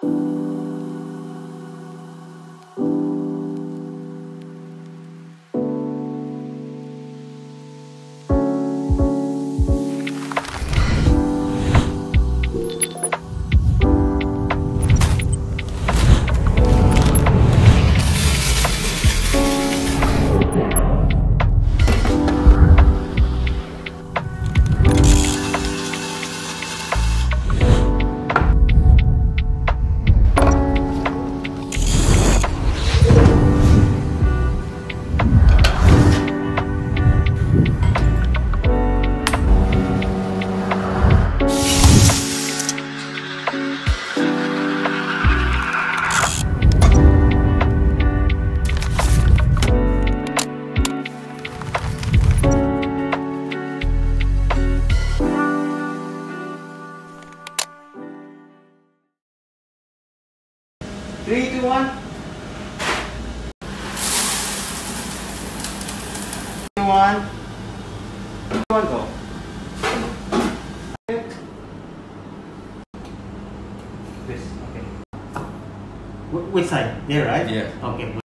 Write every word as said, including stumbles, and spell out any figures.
Three, two, one. Two, one. One, go. This, okay. Wh which side? There, right? Yeah. Okay.